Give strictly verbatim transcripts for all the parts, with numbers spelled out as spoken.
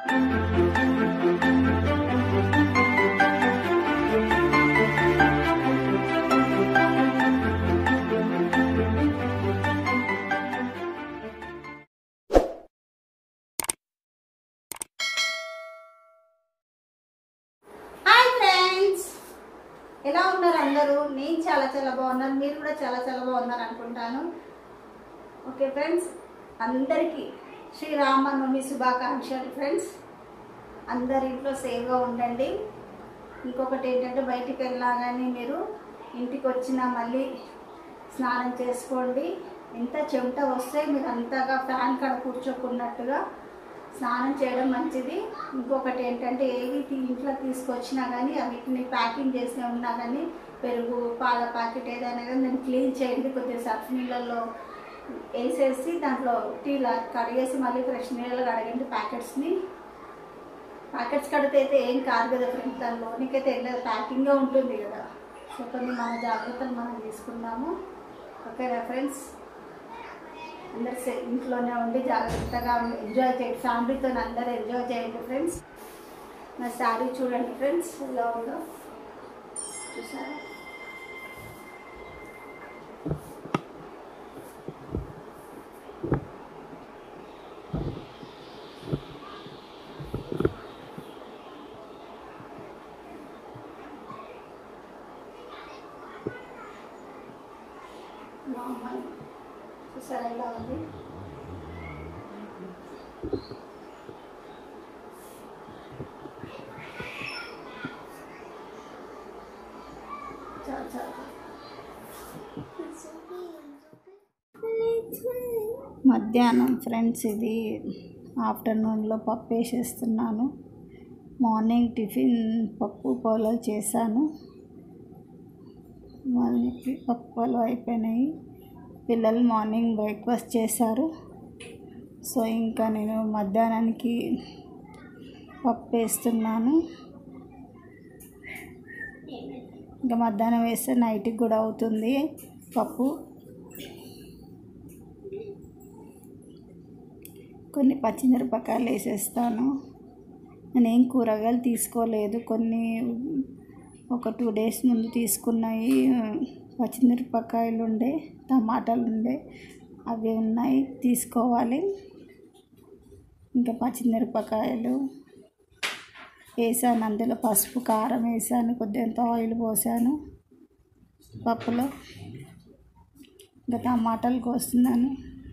ఎలా ఉన్నారు అందరూ? నేను చాలా చాలా బాగున్నాను, మీరు కూడా చాలా చాలా బాగున్నారు అనుకుంటాను. ఓకే ఫ్రెండ్స్, అందరికీ శ్రీరామనవమి శుభాకాంక్షలు ఫ్రెండ్స్. అందరి ఇంట్లో సేఫ్గా ఉండండి. ఇంకొకటి ఏంటంటే, బయటికి వెళ్ళినా కానీ మీరు ఇంటికి వచ్చినా మళ్ళీ స్నానం చేసుకోండి. ఎంత చెమట వస్తే మీరు అంతగా ఫ్యాన్ కాడ కూర్చోకున్నట్టుగా స్నానం చేయడం మంచిది. ఇంకొకటి ఏంటంటే, ఏవి ఇంట్లో తీసుకొచ్చినా కానీ వీటిని ప్యాకింగ్ చేసి ఉన్నా కానీ పెరుగు పాల ప్యాకెట్ ఏదైనా కానీ నేను క్లీన్ చేయండి. కొద్దిగా సర్ఫ్ నీళ్ళల్లో వేసేసి దాంట్లో టీలా కడిగేసి మళ్ళీ ఫ్రెష్ నీళ్ళలో కడగండి ప్యాకెట్స్ని. ప్యాకెట్స్ కడితే అయితే ఏం కాదు కదా ఫ్రెండ్స్, దానిలోనికైతే వెళ్ళదు, ప్యాకింగ్గా ఉంటుంది కదా. సో కొన్ని మన జాగ్రత్తలు మనం తీసుకుందాము. ఓకేనా ఫ్రెండ్స్? అందరు ఇంట్లోనే ఉండి జాగ్రత్తగా ఎంజాయ్ చేయండి, ఫ్యామిలీతో అందరూ ఎంజాయ్ చేయండి ఫ్రెండ్స్. నా శారీ చూడండి ఫ్రెండ్స్ ఎలా ఉందో చూసారా? చూసారా ఎలా ఉంది? చాలా చాలా మధ్యాహ్నం ఫ్రెండ్స్, ఇది ఆఫ్టర్నూన్లో పప్పు వేసేస్తున్నాను. మార్నింగ్ టిఫిన్ పప్పు పొలాలు చేశాను, మళ్ళీ పప్పు పొలం అయిపోయినాయి. పిల్లలు మార్నింగ్ బ్రేక్ఫాస్ట్ చేశారు. సో ఇంకా నేను మధ్యాహ్నానికి పప్పు వేస్తున్నాను. ఇంకా మధ్యాహ్నం వేస్తే నైట్కి కూడా అవుతుంది పప్పు. కొన్ని పచ్చిమిరపకాయలు వేసేస్తాను. నేనేం కూరగాయలు తీసుకోలేదు, కొన్ని ఒక టూ డేస్ ముందు తీసుకున్నాయి. పచ్చిమిరపకాయలు ఉండే, టమాటాలు ఉండే, అవి ఉన్నాయి, తీసుకోవాలి. ఇంకా పచ్చిమిరపకాయలు వేసాను, అందులో పసుపు కారం వేసాను, కొద్దిగా ఆయిల్ పోసాను పప్పులో. ఇంకా టమాటాలు కోస్తున్నాను.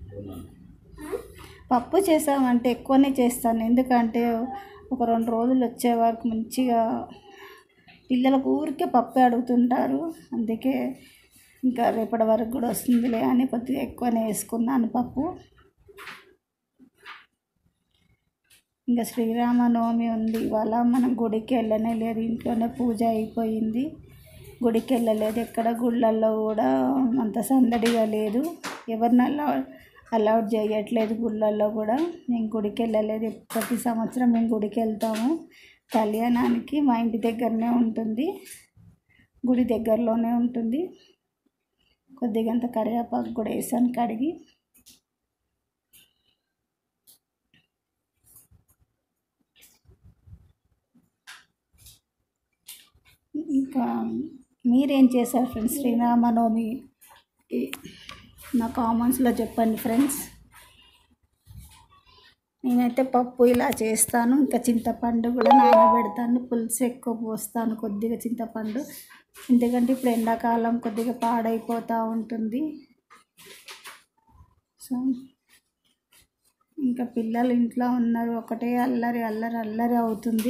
పప్పు చేసామంటే ఎక్కువనే చేస్తాను, ఎందుకంటే ఒక రెండు రోజులు వచ్చే వరకు మంచిగా పిల్లలకు ఊరికే పప్పు అడుగుతుంటారు. అందుకే ఇంకా రేపటి వరకు కూడా వస్తుందిలే అని కొద్దిగా ఎక్కువనే వేసుకున్నాను పప్పు. ఇంకా శ్రీరామనవమి ఉంది ఇవాళ. మనం గుడికి వెళ్ళనే లేదు, ఇంట్లోనే పూజ అయిపోయింది. గుడికి వెళ్ళలేదు, ఎక్కడ గుళ్ళల్లో కూడా అంత సందడిగా లేదు, ఎవరిని అలా అలౌడ్ చేయట్లేదు గుళ్ళల్లో కూడా. నేను గుడికి వెళ్ళలేదు. ప్రతి సంవత్సరం మేము గుడికి వెళ్తాము కళ్యాణానికి. మా ఇంటి దగ్గరనే ఉంటుంది, గుడి దగ్గరలోనే ఉంటుంది. కొద్దిగా అంత కరివేపాకు కూడా వేసాను కడిగి. ఇంకా మీరేం చేశారు ఫ్రెండ్స్ శ్రీరామనవమి? నా కామెంట్స్లో చెప్పండి ఫ్రెండ్స్. నేనైతే పప్పు ఇలా చేస్తాను. ఇంకా చింతపండు కూడా నానబెడతాను, పులుసు ఎక్కువ పోస్తాను కొద్దిగా చింతపండు, ఎందుకంటే ఇప్పుడు ఎండాకాలం కొద్దిగా పాడైపోతూ ఉంటుంది. సో ఇంకా పిల్లలు ఇంట్లో ఉన్నారు, ఒకటే అల్లరి అల్లరి అల్లరి అవుతుంది.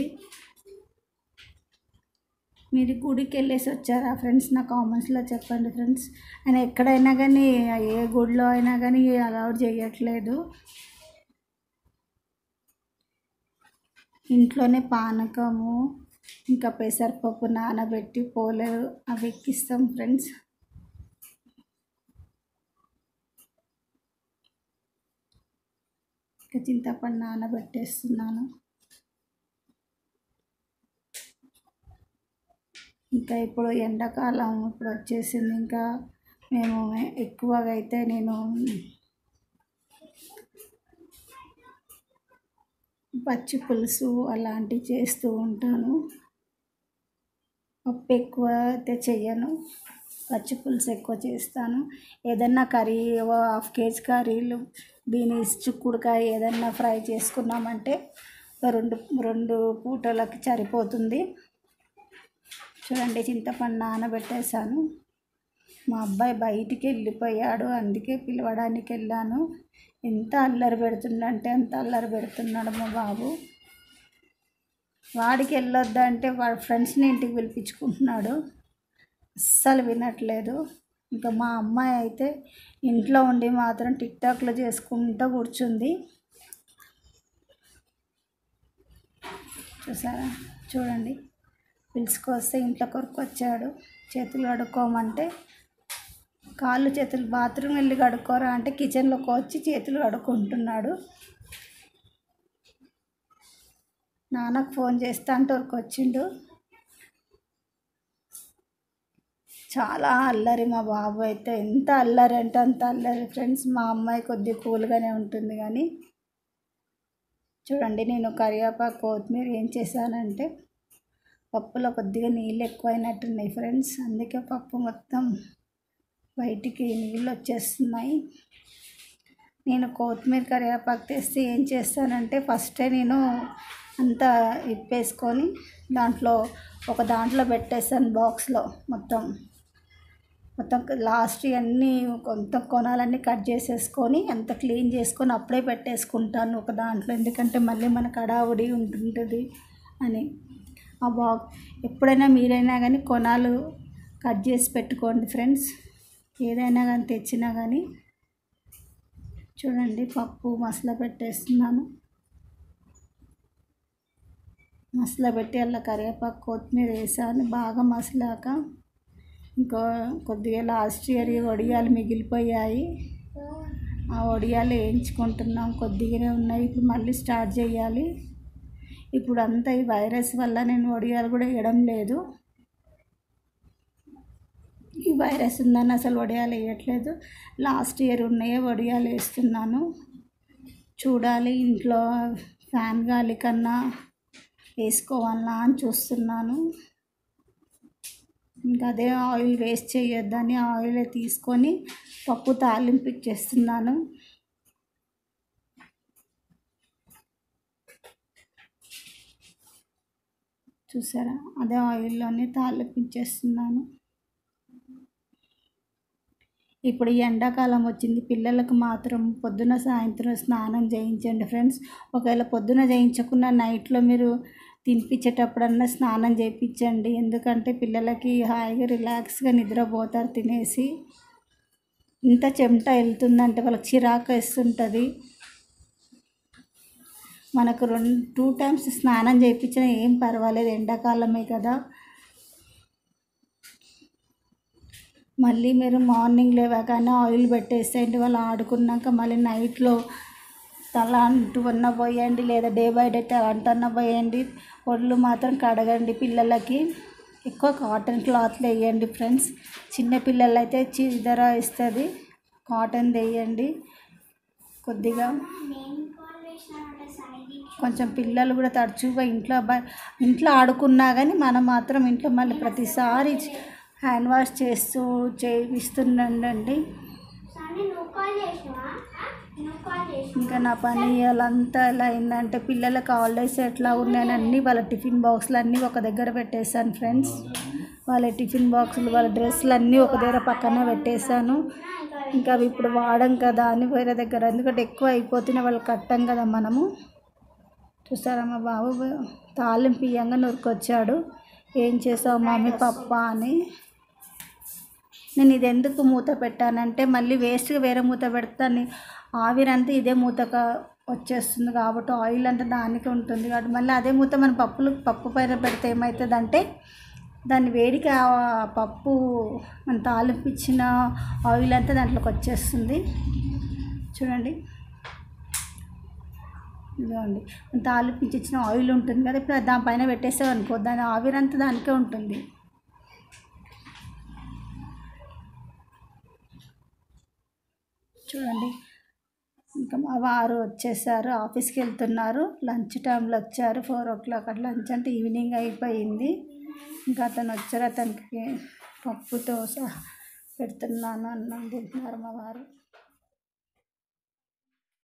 మీరు గుడికి వెళ్ళేసి వచ్చారా ఫ్రెండ్స్? నా కామెంట్స్లో చెప్పండి ఫ్రెండ్స్. ఆయన ఎక్కడైనా కానీ ఏ గుడిలో అయినా కానీ అలౌడ్ చేయట్లేదు. ఇంట్లోనే పానకము ఇంకా పెసరపప్పు నానబెట్టి పోలేరు అవి ఎక్కిస్తాం ఫ్రెండ్స్. ఇంకా చింతపండు నానబెట్టేస్తున్నాను. ఇంకా ఇప్పుడు ఎండాకాలం ఇప్పుడు వచ్చేసింది. ఇంకా మేము ఎక్కువగా అయితే నేను పచ్చి పులుసు అలాంటివి చేస్తూ ఉంటాను. పప్పు ఎక్కువ అయితే చెయ్యను, పచ్చి పులుసు ఎక్కువ చేస్తాను. ఏదన్నా కర్రీ హాఫ్ కేజీ కర్రీలు బీనీస్ చిక్కుడుకాయ ఏదన్నా ఫ్రై చేసుకున్నామంటే రెండు రెండు పూటలకి సరిపోతుంది. చూడండి, చింతపండు నానబెట్టేసాను. మా అబ్బాయి బయటికి వెళ్ళిపోయాడు, అందుకే పిలవడానికి వెళ్ళాను. ఎంత అల్లరి పెడుతుండంటే అంత అల్లరి పెడుతున్నాడు మా బాబు. వాడికి వెళ్ళొద్దంటే వాడి ఫ్రెండ్స్ని ఇంటికి పిలిపించుకుంటున్నాడు, అస్సలు వినట్లేదు. ఇంకా మా అమ్మాయి అయితే ఇంట్లో ఉండి మాత్రం టిక్టాక్లో చేసుకుంటూ కూర్చుంది. చూసారా, చూడండి, పిలుచుకొస్తే ఇంట్లో కొరకు వచ్చాడు. చేతులు కడుక్కోమంటే కాళ్ళు చేతులు బాత్రూమ్ వెళ్ళి కడుక్కోరా అంటే కిచెన్లోకి వచ్చి చేతులు కడుక్కుంటున్నాడు. నాన్నకు ఫోన్ చేస్తా అంటే వరకు వచ్చిండు. చాలా అల్లరి మా బాబు అయితే, ఎంత అల్లరి అంటే అంత అల్లరి ఫ్రెండ్స్. మా అమ్మాయి కొద్దిగా కూల్గానే ఉంటుంది కానీ చూడండి, నేను కరివేపాకు కొత్తిమీర ఏం చేశానంటే పప్పులో కొద్దిగా నీళ్ళు ఎక్కువైనట్టున్నాయి ఫ్రెండ్స్, అందుకే పప్పు మొత్తం బయటికి నీళ్ళు వచ్చేస్తున్నాయి. నేను కొత్తిమీర కరివేపాకు తెస్తే ఏం చేస్తానంటే ఫస్టే నేను అంతా ఇప్పేసుకొని దాంట్లో ఒక దాంట్లో పెట్టేస్తాను, బాక్స్లో మొత్తం మొత్తం లాస్ట్ అన్నీ కొంత కొనాలన్నీ కట్ చేసేసుకొని అంత క్లీన్ చేసుకొని అప్పుడే పెట్టేసుకుంటాను ఒక దాంట్లో, ఎందుకంటే మళ్ళీ మనకు హడావుడి ఉంటుంటుంది అని. ఆ బాక్స్ ఎప్పుడైనా మీరైనా కానీ కొనాలు కట్ చేసి పెట్టుకోండి ఫ్రెండ్స్, ఏదైనా కానీ తెచ్చినా కానీ. చూడండి, పప్పు మసాలా పెట్టేస్తున్నాను. మసాలా పెట్టి అలా కరివేపాకు కొత్తిమీర వేసాను. బాగా మసలాక ఇంకా కొద్దిగా లాస్ట్ ఇయర్ వడియాలు మిగిలిపోయాయి, ఆ వడియాలు వేయించుకుంటున్నాం. కొద్దిగానే ఉన్నాయి, ఇప్పుడు మళ్ళీ స్టార్ట్ చేయాలి. ఇప్పుడు అంతా ఈ వైరస్ వల్ల నేను వడియాలు కూడా వేయడం లేదు. ఈ వైరస్ ఉందని అసలు వడియాలు వేయట్లేదు. లాస్ట్ ఇయర్ ఉన్నాయే వడియాలు వేస్తున్నాను. చూడాలి, ఇంట్లో ఫ్యాన్ గాలి కన్నా వేసుకోవాలా అని చూస్తున్నాను. ఇంకా అదే ఆయిల్ వేస్ట్ చేయొద్దని ఆయిల్ తీసుకొని పప్పు తాలింపు ఇచ్చేస్తున్నాను. చూసారా, అదే ఆయిల్లోనే తాలింపు ఇచ్చేస్తున్నాను. ఇప్పుడు ఈ ఎండాకాలం వచ్చింది, పిల్లలకు మాత్రం పొద్దున సాయంత్రం స్నానం చేయించండి ఫ్రెండ్స్. ఒకవేళ పొద్దున చేయించకుండా నైట్లో మీరు తినిపించేటప్పుడన్నా స్నానం చేయించండి, ఎందుకంటే పిల్లలకి హాయిగా రిలాక్స్గా నిద్రపోతారు తినేసి. ఇంత చెమట వెళ్తుందంటే వాళ్ళకి చిరాకు వేస్తుంటుంది. మనకు రెండు టూ టైమ్స్ స్నానం చేయించినా ఏం పర్వాలేదు, ఎండాకాలమే కదా. మళ్ళీ మీరు మార్నింగ్ లేవగానే ఆయిల్ పెట్టేసేయండి, వాళ్ళు ఆడుకున్నాక మళ్ళీ నైట్లో తల అంటున్న పోయండి, లేదా డే బై డే అంటున్న పోయండి. ఒళ్ళు మాత్రం కడగండి. పిల్లలకి ఎక్కువ కాటన్ క్లాత్లు వేయండి ఫ్రెండ్స్. చిన్న పిల్లలు అయితే చిదర ఇస్తుంది, కాటన్ వేయండి. కొద్దిగా కొంచెం పిల్లలు కూడా తరచుగా ఇంట్లో ఇంట్లో ఆడుకున్నా కానీ మనం మాత్రం ఇంట్లో మళ్ళీ ప్రతిసారి హ్యాండ్ వాష్ చేస్తూ చేయిస్తుండండి. ఇంకా నా పని అలంతా ఎలా అయిందంటే పిల్లలకు హాలిడేస్ ఎట్లా ఉన్నాయని అన్నీ వాళ్ళ టిఫిన్ బాక్సులు అన్నీ ఒక దగ్గర పెట్టేశాను ఫ్రెండ్స్. వాళ్ళ టిఫిన్ బాక్సులు వాళ్ళ డ్రెస్సులు అన్నీ ఒక దగ్గర పక్కన పెట్టేశాను. ఇంకా అవి ఇప్పుడు వాడం కదా అని వేరే దగ్గర, ఎందుకంటే ఎక్కువ అయిపోతేనే వాళ్ళు కట్టాం కదా మనము. చూసారా, మా బాబు తాలింపు ఇయ్యంగా నూరుకొచ్చాడు. ఏం చేసావు మమ్మీ పప్ప అని. నేను ఇది ఎందుకు మూత పెట్టానంటే మళ్ళీ వేస్ట్గా వేరే మూత పెడతాను, ఆవిరంతా ఇదే మూతగా వచ్చేస్తుంది కాబట్టి ఆయిల్ అంతా దానికి ఉంటుంది కాబట్టి మళ్ళీ అదే మూత మన పప్పులు పప్పు పైన పెడితే ఏమవుతుందంటే దాన్ని వేడికి ఆ పప్పు మన తాలింపు ఇచ్చిన ఆయిల్ అంతా దాంట్లోకి వచ్చేస్తుంది. చూడండి, ఇదిగోండి, మన తాలింపు ఇచ్చిన ఆయిల్ ఉంటుంది కదా, ఇప్పుడు దానిపైన పెట్టేసాం అనుకో దాని ఆవిరంతా దానికే ఉంటుంది. చూడండి, ఇంకా మా వారు వచ్చేసారు, ఆఫీస్కి వెళ్తున్నారు. లంచ్ టైంలో వచ్చారు, ఫోర్ ఓ క్లాక్ అట్లా. లంచ్ అంటే ఈవినింగ్ అయిపోయింది. ఇంకా అతను వచ్చారు, అతనికి పప్పుతో సహా పెడుతున్నాను, అన్నం తింటున్నారు మా వారు.